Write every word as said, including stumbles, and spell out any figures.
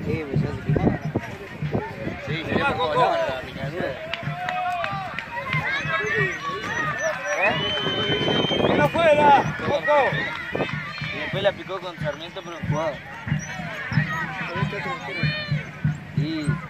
Eh, pues ya se quemaba, ¿no? Sí, se va por todos lados la piñadura. ¿Eh? ¡Ven afuera! ¡Poco! Y después la picó con Sarmiento, pero en jugada. Sí.